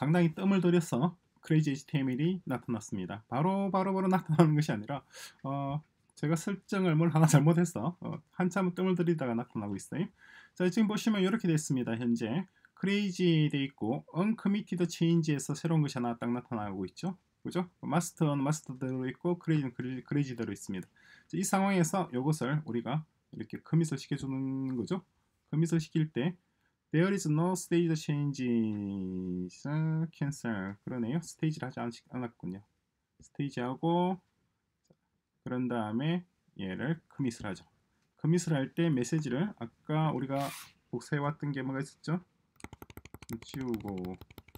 상당히 뜸을 들여서 crazy HTML이 나타났습니다. 바로 나타나는 것이 아니라 제가 설정을 뭘 하나 잘못해서 한참 뜸을 들이다가 나타나고 있어요. 자, 지금 보시면 이렇게 됐습니다. 현재 crazy 돼 있고 uncommitted change에서 새로운 것이 하나 딱 나타나고 있죠. 그죠? 마스터는 마스터대로 있고 crazy는 crazy대로 있습니다. 자, 이 상황에서 이것을 우리가 이렇게 커밋을 시켜주는 거죠. 커밋을 시킬 때 There is no stage changes. cancel. 그러네요. 스테이지를 하지 않았군요. 스테이지하고 그런 다음에 얘를 커밋을 하죠. 커밋을 할 때 메시지를 아까 우리가 복사해왔던 게 뭐가 있었죠? 지우고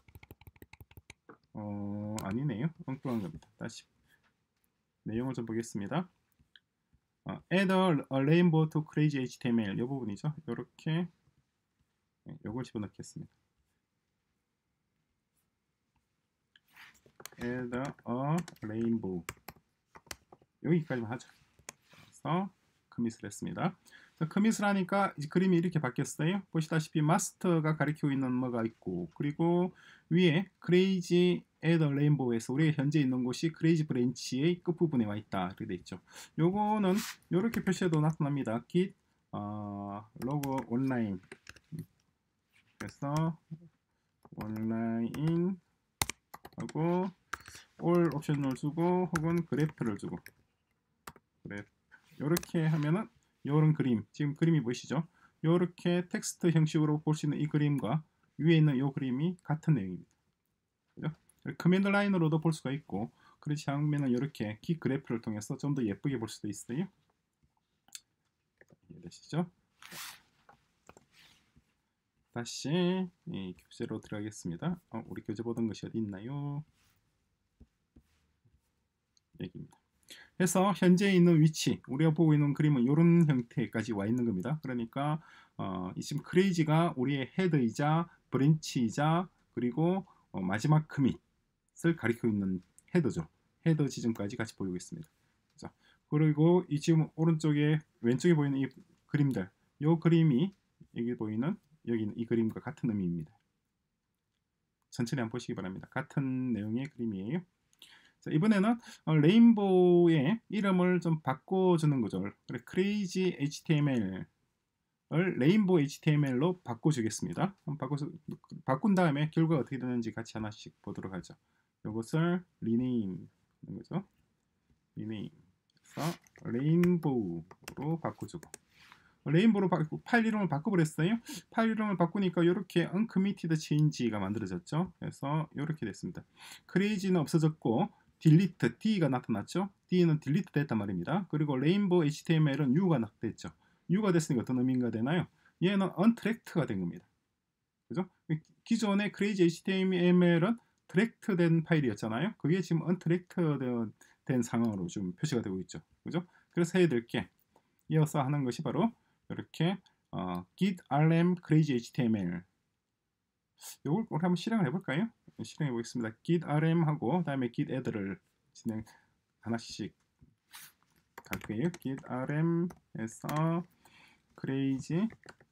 아니네요. 엉뚱한 겁니다. 다시 내용을 좀 보겠습니다. Add a rainbow to crazy HTML 이 부분이죠. 이렇게 요걸 집어넣겠습니다. Add a rainbow 여기까지만 하죠. 그래서 커밋을 했습니다. 커밋을 하니까 이제 그림이 이렇게 바뀌었어요. 보시다시피 마스터가 가리키고 있는 뭐가 있고 그리고 위에 crazy add a rainbow에서 우리가 현재 있는 곳이 crazy branch의 끝부분에 와 있다 이렇게 돼 있죠. 요거는 이렇게 표시해도 나타납니다. git log online 그래서 온라인 하고 all 옵션을 주고 혹은 그래프를 주고 그래프 이렇게 하면은 요런 그림 지금 그림이 보이시죠? 요렇게 텍스트 형식으로 볼 수 있는 이 그림과 위에 있는 요 그림이 같은 내용입니다. 그죠? 커맨드 라인으로도 볼 수가 있고 그렇지 않으면 이렇게 기 그래프를 통해서 좀 더 예쁘게 볼 수도 있어요. 이해되시죠? 다시 교재로 들어가겠습니다. 우리 교재 보던 것이 어디 있나요? 여기입니다. 그래서 현재 있는 위치, 우리가 보고 있는 그림은 이런 형태까지 와 있는 겁니다. 그러니까 지금 크레이지가 우리의 헤드이자 브랜치이자 그리고 마지막 커밋을 가리키고 있는 헤더죠. 헤더 지점까지 같이 보이고 있습니다. 자, 그리고 이 지금 오른쪽에 왼쪽에 보이는 이 그림들, 이 그림이 여기 보이는 여기 있는 이 그림과 같은 의미입니다. 천천히 한번 보시기 바랍니다. 같은 내용의 그림이에요. 자, 이번에는 레인보우의 이름을 좀 바꿔주는 거죠. crazy HTML을 레인보우 HTML로 바꿔주겠습니다. 바꾼 다음에 결과가 어떻게 되는지 같이 하나씩 보도록 하죠. 이것을 rename 하는 거죠. rename. 그래서 레인보우로 바꿔주고. 레인보우로 파일 이름을 바꿔버렸어요. 파일 이름을 바꾸니까 이렇게 uncommitted change가 만들어졌죠. 그래서 이렇게 됐습니다. crazy는 없어졌고 delete, D가 나타났죠. D는 delete 됐단 말입니다. 그리고 레인보우 HTML은 U가 됐죠. U가 됐으니까 어떤 의미가 되나요? 얘는 untracked가 된 겁니다. 그죠? 기존의 crazy HTML은 tracked 된 파일이었잖아요. 그게 지금 untracked 된 상황으로 지금 표시가 되고 있죠. 그죠? 그래서 해야 될 게 이어서 하는 것이 바로 이렇게 git rm crazy html 이걸 우리 한번 실행을 해볼까요? 실행해 보겠습니다. git rm 하고 다음에 git add를 진행 하나씩 갈게요. git rm에서 crazy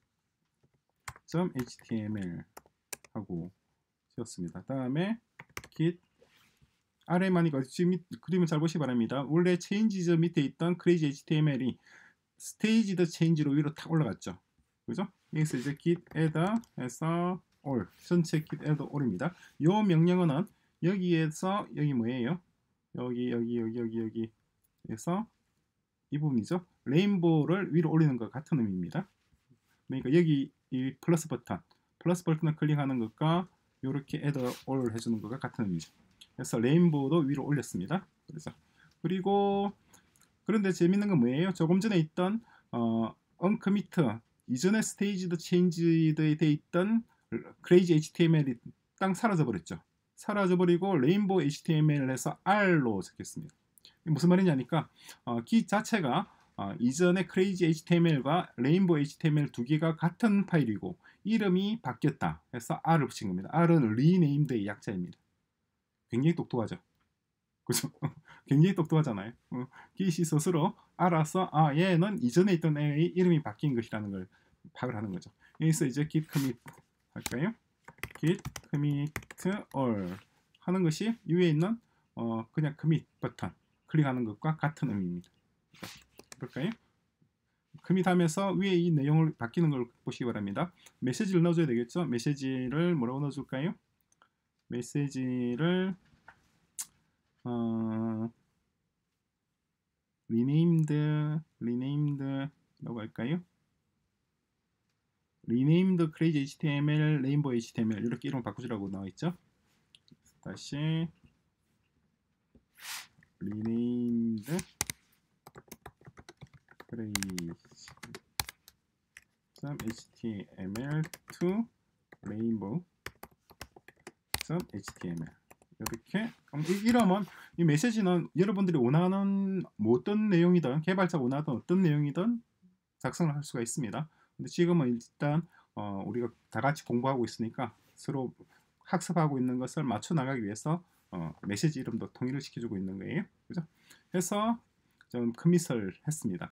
html 하고 지었습니다. 다음에 git rm 하니까 지금 그림을 잘 보시기 바랍니다. 원래 changes 밑에 있던 crazy html이 staged change로 위로 탁 올라갔죠. 그죠? 여기서 이제 git add 해서 all 전체 git add all입니다. 이 명령어는 여기에서 여기 뭐예요? 여기 에서 이 부분이죠. 레인보우를 위로 올리는 것 같은 의미입니다. 그러니까 여기 이 플러스 버튼을 클릭하는 것과 이렇게 add all 해주는 것과 같은 의미죠. 그래서 레인보우도 위로 올렸습니다. 그리고 그런데 재밌는 건 뭐예요? 조금 전에 있던 uncommit 이전에 staged changed 돼 있던 crazy HTML이 딱 사라져버렸죠. 사라져버리고 레인보우 HTML에서 R로 적혔습니다. 무슨 말이냐니까 기 자체가 이전의 crazy HTML과 레인보우 HTML 두 개가 같은 파일이고 이름이 바뀌었다 해서 R을 붙인 겁니다. R은 renamed의 약자입니다. 굉장히 똑똑하죠. 그죠? 굉장히 똑똑하잖아요. 기시 스스로 알아서 얘는 이전에 있던 애의 이름이 바뀐 것이라는 걸 파악을 하는 거죠. 여기서 이제 git commit 할까요? git commit all 하는 것이 위에 있는 그냥 commit 버튼 클릭하는 것과 같은 의미입니다. 볼까요? commit 하면서 위에 이 내용을 바뀌는 걸 보시기 바랍니다. 메시지를 넣어줘야 되겠죠? 메시지를 뭐라고 넣어줄까요? 메시지를 renamed 라고 할까요? renamed crazy html, rainbow html 이렇게 이름 바꾸시라고 나와 있죠. 다시 renamed crazy html to rainbow html 이렇게 이러면 이 메시지는 여러분들이 원하는 어떤 내용이든 개발자가 원하던 어떤 내용이든 작성을 할 수가 있습니다. 근데 지금은 일단 우리가 다 같이 공부하고 있으니까 서로 학습하고 있는 것을 맞춰 나가기 위해서 메시지 이름도 통일을 시켜주고 있는 거예요. 그죠? 해서 좀 커밋을 했습니다.